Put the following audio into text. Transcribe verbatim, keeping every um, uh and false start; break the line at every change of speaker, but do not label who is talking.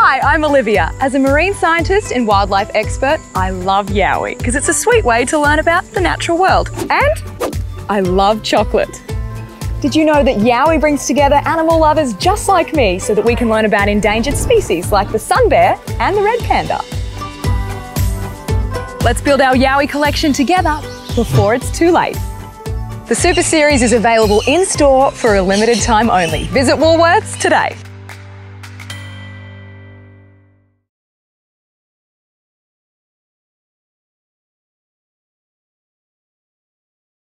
Hi, I'm Olivia. As a marine scientist and wildlife expert, I love Yowie because it's a sweet way to learn about the natural world. And I love chocolate. Did you know that Yowie brings together animal lovers just like me so that we can learn about endangered species like the sun bear and the red panda? Let's build our Yowie collection together before it's too late. The Super Series is available in-store for a limited time only. Visit Woolworths today.